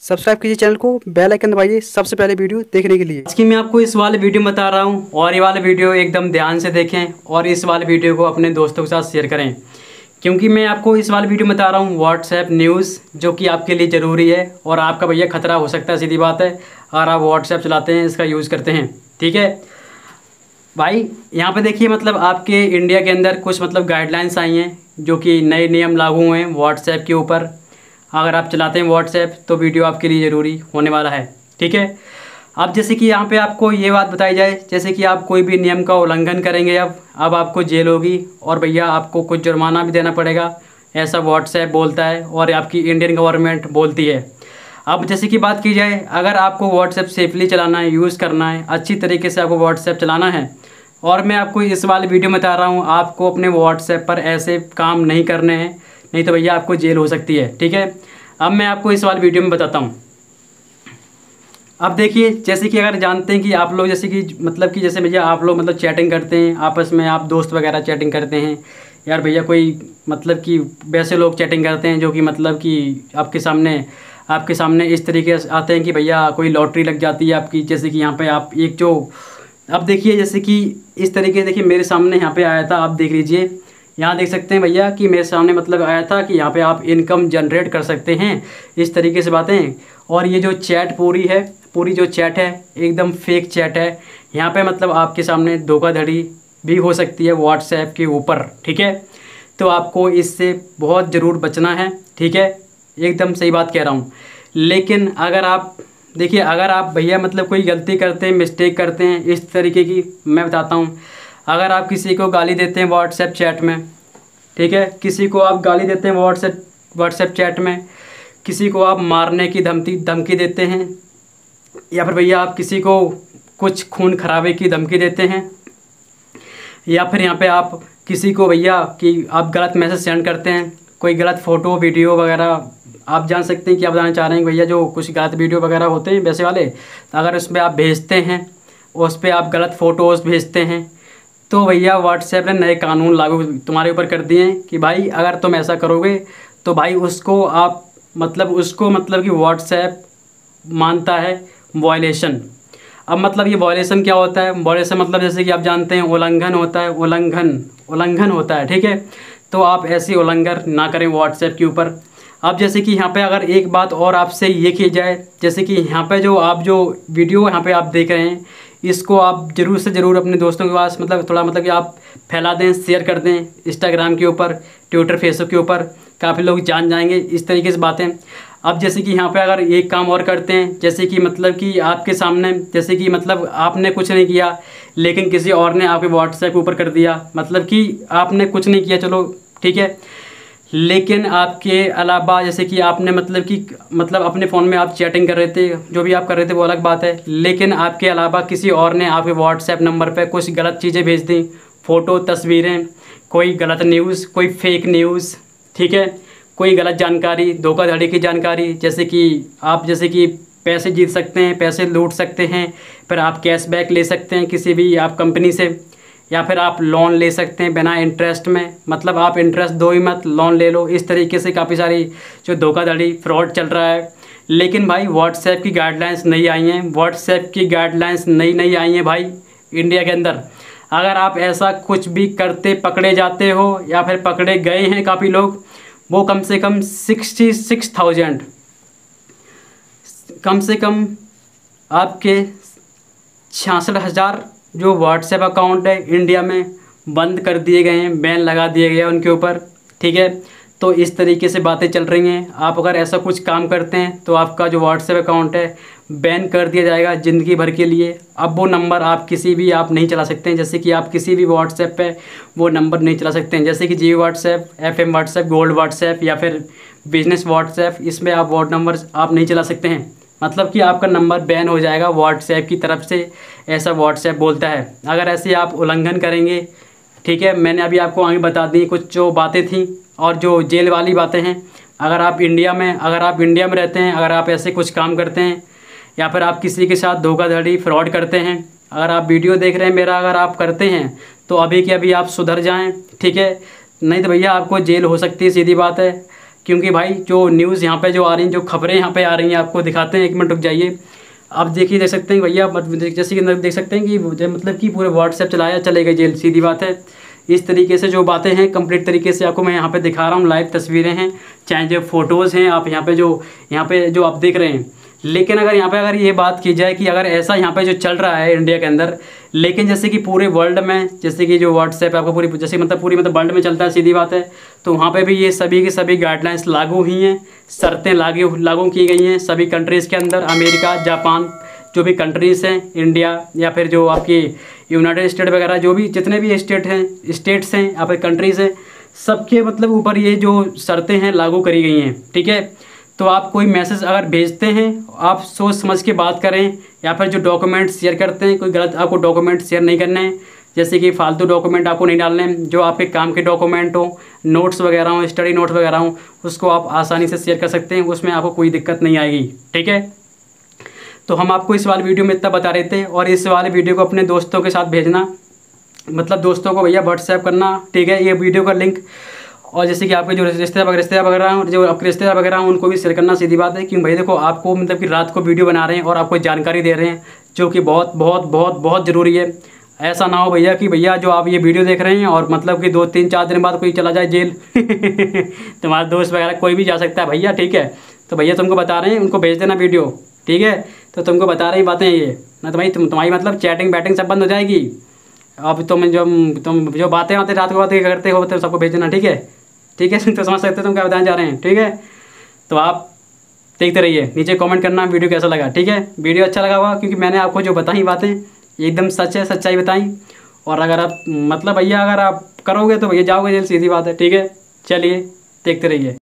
Subscribe कीजिए channel को, bell icon दबाइए सबसे पहले वीडियो देखने के लिए। आज की मैं आपको इस वाले वीडियो में बता रहा हूँ और ये वाला वीडियो एकदम ध्यान से देखें और इस वाले वीडियो को अपने दोस्तों के साथ शेयर करें, क्योंकि मैं आपको इस वाले वीडियो में बता रहा हूँ व्हाट्सएप न्यूज़ जो कि आपके लिए ज़रूरी है और आपका भैया खतरा हो सकता है। सीधी बात है, अगर आप व्हाट्सएप चलाते हैं, इसका यूज़ करते हैं, ठीक है भाई। यहाँ पे देखिए, मतलब आपके इंडिया के अंदर कुछ मतलब गाइडलाइंस आई हैं जो कि नए नियम लागू हुए हैं व्हाट्सएप के ऊपर। अगर आप चलाते हैं व्हाट्सएप तो वीडियो आपके लिए ज़रूरी होने वाला है, ठीक है। अब जैसे कि यहाँ पे आपको ये बात बताई जाए, जैसे कि आप कोई भी नियम का उल्लंघन करेंगे अब आपको जेल होगी और भैया आपको कुछ जुर्माना भी देना पड़ेगा, ऐसा व्हाट्सएप बोलता है और आपकी इंडियन गवर्नमेंट बोलती है। अब जैसे कि बात की जाए, अगर आपको व्हाट्सएप सेफली चलाना है, यूज़ करना है, अच्छी तरीके से आपको व्हाट्सएप चलाना है, और मैं आपको इस वाले वीडियो में बता रहा हूँ आपको अपने व्हाट्सएप पर ऐसे काम नहीं करने हैं, नहीं तो भैया आपको जेल हो सकती है, ठीक है। अब मैं आपको इस वाले वीडियो में बताता हूँ। अब देखिए, जैसे कि अगर जानते हैं कि आप लोग जैसे कि मतलब कि जैसे भैया आप लोग मतलब चैटिंग करते हैं आपस में, आप दोस्त वगैरह चैटिंग करते हैं यार भैया, कोई मतलब कि वैसे लोग चैटिंग करते हैं जो कि मतलब कि आपके सामने इस तरीके से आते हैं कि भैया कोई लॉटरी लग जाती है आपकी। जैसे कि यहाँ पे आप एक जो अब देखिए, जैसे कि इस तरीके से देखिए मेरे सामने यहाँ पे आया था, आप देख लीजिए, यहाँ देख सकते हैं भैया कि मेरे सामने मतलब आया था कि यहाँ पे आप इनकम जनरेट कर सकते हैं, इस तरीके से बातें। और ये जो चैट पूरी जो चैट है एकदम फेक चैट है। यहाँ पे मतलब आपके सामने धोखाधड़ी भी हो सकती है व्हाट्सएप के ऊपर, ठीक है। तो आपको इससे बहुत ज़रूर बचना है, ठीक है, एकदम सही बात कह रहा हूँ। लेकिन अगर आप देखिए, अगर आप भैया मतलब कोई गलती करते हैं, मिस्टेक करते हैं इस तरीके की, मैं बताता हूँ। अगर आप किसी को गाली देते हैं व्हाट्सएप चैट में, ठीक है, किसी को आप गाली देते हैं व्हाट्सएप चैट में, किसी को आप मारने की धमकी देते हैं, या फिर भैया आप किसी को कुछ खून खराबे की धमकी देते हैं, या फिर यहाँ पे आप किसी को भैया कि आप गलत मैसेज सेंड करते हैं, कोई गलत फ़ोटो वीडियो वगैरह, आप जान सकते हैं कि आप बताना चाह रहे हैं भैया जो कुछ गलत वीडियो वगैरह होते हैं वैसे वाले, तो अगर उसमें आप भेजते हैं, उस पर आप गलत फ़ोटोज़ भेजते हैं, तो भैया व्हाट्सएप ने नए कानून लागू तुम्हारे ऊपर कर दिए हैं कि भाई अगर तुम ऐसा करोगे तो भाई उसको कि व्हाट्सएप मानता है वॉयलेशन। अब मतलब ये वॉयलेशन क्या होता है? वॉयलेशन मतलब जैसे कि आप जानते हैं उल्लंघन होता है, ठीक है। तो आप ऐसे उल्लंघन ना करें व्हाट्सएप के ऊपर। अब जैसे कि यहाँ पे अगर एक बात और आपसे ये की जाए, जैसे कि यहाँ पे जो वीडियो यहाँ पे आप देख रहे हैं, इसको आप ज़रूर से ज़रूर अपने दोस्तों के पास मतलब कि आप फैला दें, शेयर कर दें, इंस्टाग्राम के ऊपर, ट्विटर, फेसबुक के ऊपर, काफ़ी लोग जान जाएंगे इस तरीके से बातें। अब जैसे कि यहाँ पे अगर एक काम और करते हैं, जैसे कि मतलब कि आपके सामने, जैसे कि मतलब आपने कुछ नहीं किया लेकिन किसी और ने आपके व्हाट्सएप के ऊपर कर दिया, मतलब कि आपने कुछ नहीं किया, चलो ठीक है, लेकिन आपके अलावा जैसे कि आपने मतलब अपने फ़ोन में आप चैटिंग कर रहे थे, जो भी आप कर रहे थे वो अलग बात है, लेकिन आपके अलावा किसी और ने आपके व्हाट्सएप नंबर पे कुछ गलत चीज़ें भेज दी, फ़ोटो, तस्वीरें, कोई गलत न्यूज़, कोई फेक न्यूज़, ठीक है, कोई गलत जानकारी, धोखाधड़ी की जानकारी, जैसे कि पैसे जीत सकते हैं, पैसे लूट सकते हैं, फिर आप कैशबैक ले सकते हैं किसी भी आप कंपनी से, या फिर आप लोन ले सकते हैं बिना इंटरेस्ट में, मतलब आप इंटरेस्ट दो ही मत, लोन ले लो। इस तरीके से काफ़ी सारी जो धोखाधड़ी फ्रॉड चल रहा है। लेकिन भाई व्हाट्सएप की गाइडलाइंस नई आई हैं भाई इंडिया के अंदर। अगर आप ऐसा कुछ भी करते पकड़े जाते हो या फिर पकड़े गए हैं काफ़ी लोग, वो कम से कम 66,000 कम से कम आपके 66,000 जो व्हाट्सएप अकाउंट है इंडिया में बंद कर दिए गए हैं, बैन लगा दिए गए हैं उनके ऊपर, ठीक है। तो इस तरीके से बातें चल रही हैं। आप अगर ऐसा कुछ काम करते हैं तो आपका जो व्हाट्सएप अकाउंट है बैन कर दिया जाएगा ज़िंदगी भर के लिए। अब वो नंबर आप नहीं चला सकते हैं, जैसे कि आप किसी भी व्हाट्सएप पे वो नंबर नहीं चला सकते हैं, जैसे कि Jio WhatsApp, FM WhatsApp, gold WhatsApp या फिर बिजनेस व्हाट्सएप, इसमें आप नंबर आप नहीं चला सकते हैं, मतलब कि आपका नंबर बैन हो जाएगा व्हाट्सएप की तरफ से, ऐसा व्हाट्सएप बोलता है। अगर ऐसे आप उल्लंघन करेंगे, ठीक है, मैंने अभी आपको आगे बता दी कुछ जो बातें थी और जो जेल वाली बातें हैं। अगर आप इंडिया में रहते हैं, अगर आप ऐसे कुछ काम करते हैं या फिर आप किसी के साथ धोखाधड़ी फ्रॉड करते हैं, अगर आप वीडियो देख रहे हैं मेरा, अगर आप करते हैं तो अभी के अभी आप सुधर जाएँ, ठीक है, नहीं तो भैया आपको जेल हो सकती है, सीधी बात है। क्योंकि भाई जो न्यूज़ यहाँ पे जो आ रही हैं, जो खबरें यहाँ पे आ रही हैं, आपको दिखाते हैं, 1 मिनट रुक जाइए। आप देखिए, देख सकते हैं भैया, जैसे कि देख सकते हैं कि मतलब कि पूरे व्हाट्सएप चलाया चलेगा जेल, सीधी बात है। इस तरीके से जो बातें हैं कंप्लीट तरीके से आपको मैं यहाँ पे दिखा रहा हूँ, लाइव तस्वीरें हैं, चाहे जो फ़ोटोज़ हैं, आप यहाँ पे जो आप देख रहे हैं। लेकिन अगर यहाँ पे अगर ये बात की जाए कि अगर ऐसा यहाँ पे जो चल रहा है इंडिया के अंदर, लेकिन जैसे कि पूरे वर्ल्ड में, जैसे कि जो व्हाट्सएप आपको पूरी जैसे मतलब वर्ल्ड में चलता है, सीधी बात है, तो वहाँ पे भी ये सभी की सभी गाइडलाइंस लागू हुई हैं, शर्तें लागू की गई हैं सभी कंट्रीज़ के अंदर। अमेरिका, जापान, जो भी कंट्रीज़ हैं, इंडिया या फिर जो आपकी यूनाइटेड स्टेट वगैरह, जो भी जितने भी स्टेट्स हैं या फिर कंट्रीज़ हैं, सबके मतलब ऊपर ये जो शर्तें हैं लागू करी गई हैं, ठीक है। तो आप कोई मैसेज अगर भेजते हैं, आप सोच समझ के बात करें, या फिर जो डॉक्यूमेंट शेयर करते हैं, कोई गलत आपको डॉक्यूमेंट शेयर नहीं करने हैं, जैसे कि फालतू डॉक्यूमेंट आपको नहीं डालने हैं। जो आपके काम के डॉक्यूमेंट हो, नोट्स वगैरह हो, स्टडी नोट्स वगैरह हो, उसको आप आसानी से शेयर कर सकते हैं, उसमें आपको कोई दिक्कत नहीं आएगी, ठीक है। तो हम आपको इस वाले वीडियो में इतना बता रहे थे, और इस वाले वीडियो को अपने दोस्तों के साथ भेजना, मतलब दोस्तों को भैया व्हाट्सएप करना, ठीक है, ये वीडियो का लिंक। और जैसे कि आपके जो रिश्तेदार वगैरह हैं उनको भी शेयर करना, सीधी बात है। क्यों भाई देखो, आपको मतलब कि रात को वीडियो बना रहे हैं और आपको जानकारी दे रहे हैं, जो कि बहुत बहुत बहुत बहुत ज़रूरी है। ऐसा ना हो भैया कि भैया जो आप ये वीडियो देख रहे हैं और मतलब कि 2-3-4 दिन बाद कोई चला जाए जेल तुम्हारा दोस्त वगैरह कोई भी जा सकता है भैया, ठीक है। तो भैया तुमको बता रहे हैं, उनको भेज देना वीडियो, ठीक है। तो तुमको बता रही बातें ये ना, तो भाई तुम्हारी मतलब चैटिंग बैटिंग सब बंद हो जाएगी। अब तुम जो बातें रात को बातें करते हो तो सबको भेज देना, ठीक है, ठीक है। तो समझ सकते हो तुम क्या बताना चाह रहे हैं, ठीक है। तो आप देखते रहिए, नीचे कमेंट करना वीडियो कैसा लगा, ठीक है। वीडियो अच्छा लगा होगा, क्योंकि मैंने आपको जो बताई बातें एकदम सच है, सच्चाई बताई। और अगर आप मतलब भैया अगर आप करोगे तो भैया जाओगे जेल, सीधी बात है, ठीक है। चलिए देखते रहिए।